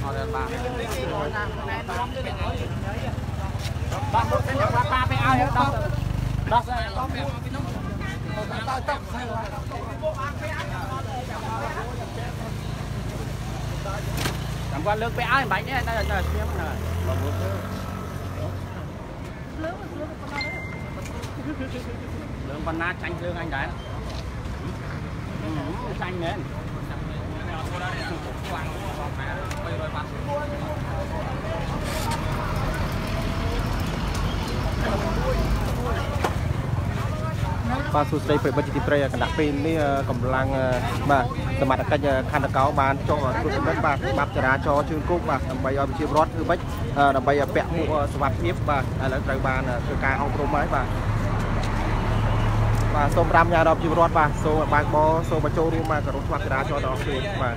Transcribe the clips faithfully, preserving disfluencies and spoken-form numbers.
họ là bà bà một cái ba ba phải ao đó đó chẳng qua lương phải ao bánh đấy đây là xem này lương con na chanh lương anh đấy xanh lên bà sụt dây phải bật chỉ tray cả đặc pin đi cầm lang bà tầm mặt cách khăn đặc cáo bàn cho tụi đất bà bắp trà cho chương cúc bà tầm bay ở chiều rót thứ bách tầm bay bẹt mua sập tiếp bà là tray bàn từ ca ông pro máy bà bà xôm ram nhà đọc chiều rót bà xô bà bò xô bà trâu đi mà cả rốt bắp trà cho đó thì bà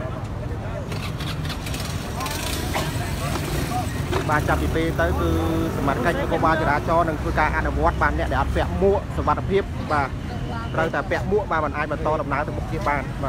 bà chạm bị pê tới từ mặt cách có ba trà cho đừng cứ ca ăn ở vót bàn nhẹ để ăn bẹt mua sập tiếp bà rồi ta bẹt mua ba bàn ai mà to đầm ná từ một chiếc bàn mà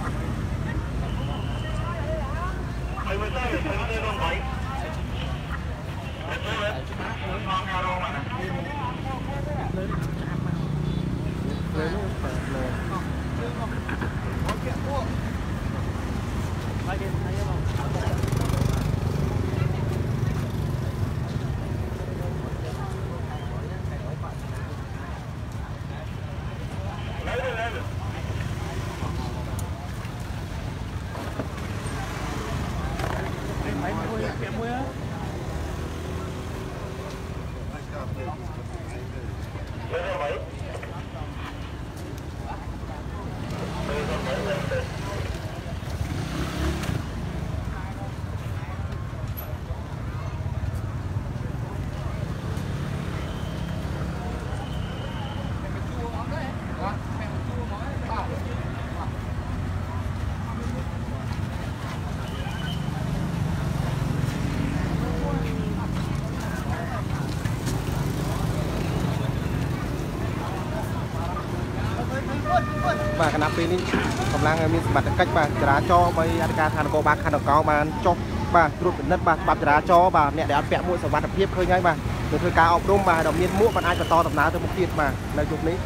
bà cái nắp pin đi cầm langมีบัตรcách bà trả cho bây ăn ca thằng cô bác khăn cao mà cho bà rút đất bà bà trả cho bà mẹ để ăn vẹn mua sản vật tiếp khơi ngay bà từ khơi cao ốc đông bà đồng miên mua còn ai còn to tầm ná từ một tiền mà là chụp lý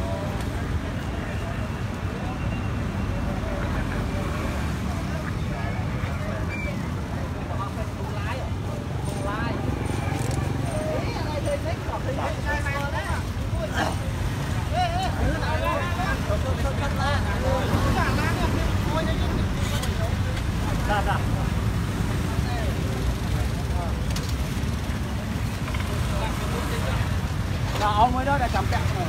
ông mới đó đã chậm chậm rồi.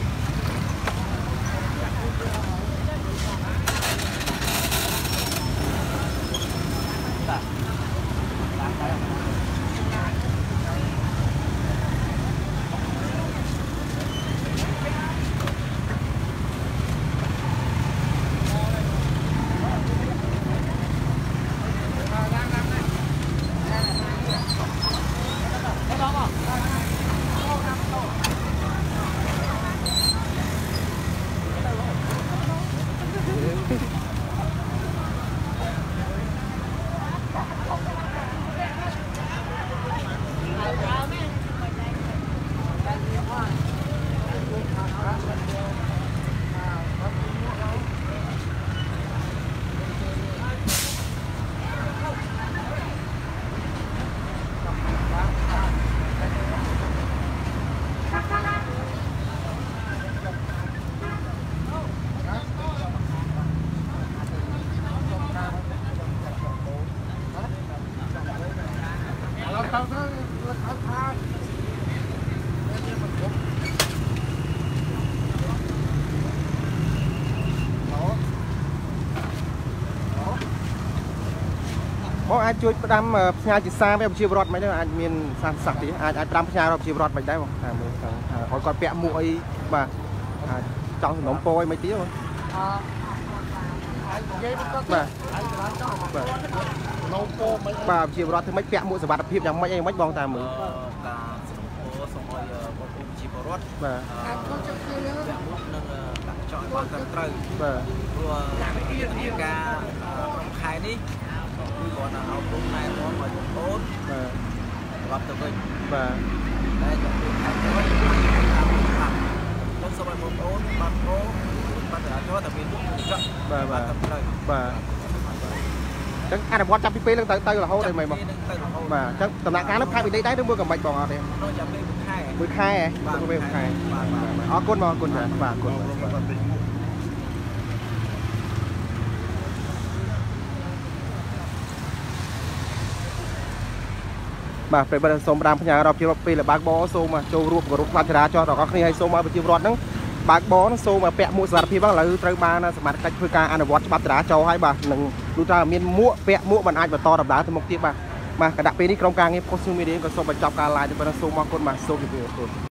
ai chui đam nhà chỉ xa với chiều rọt mấy đứa anh miền san sạch thì ai ai đam nhà chiều rọt mấy đấy không còn còn bẹ muội mà trong nóng poi mấy tiếng rồi bà chiều rọt thì mấy bẹ muội sẽ bạt phim chẳng mấy anh mấy bong tàm mới chọn con cần trời vừa vừa ca khai đi គាត់ណាអោបណែមកមកអូនបាទរាប់ទៅវិញបាទតែគាត់ថាគាត់ខ្ញុំសូមឲ្យបងប្អូនបានប្រូបានចរាចរណ៍តែមានមុខចកបាទបាទបាទចឹងអនុវត្តចាប់ពីពេលហ្នឹងទៅទៅរហូតដល់មិនមកបាទចឹងដំណាក់កាលនោះខែវិន័យដែរឬមួយក៏មិនបងអត់ទេចាប់ពេលមួយខែមួយខែមួយពេលមួយខែអរគុណបងអរគុណបាទបាទអរគុណបាទពេលបើសូមប្រាំផ្ញើរាប់ជារាប់ពេលបើកបោសូមចូលរួមគោរពផ្លាត់ចរាចរណ៍ដល់អ្នកគ្នាឲ្យសូមឲ្យប្រជាពលរដ្ឋហ្នឹងបើកបោសូមពាក់មួកសុវត្ថិភាពហ្នឹងឥឡូវត្រូវបានសមត្ថកិច្ចធ្វើការអនុវត្តច្បាប់ចរាចរណ៍ឲ្យបាទនឹងនោះថាមានមួកពាក់មួកមិនអាចបន្តដំណើរទៅមុខទៀតបាទបាទគណៈពេលនេះក្រុមការងារ Post Media ក៏សូមបញ្ចប់ការ live ទៅប៉ុណ្ណឹងសូមអរគុណបាទសូមជម្រាបលា